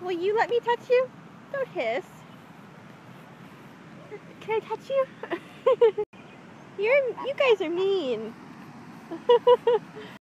Will you let me touch you? Don't hiss. Can I touch you? You guys are mean.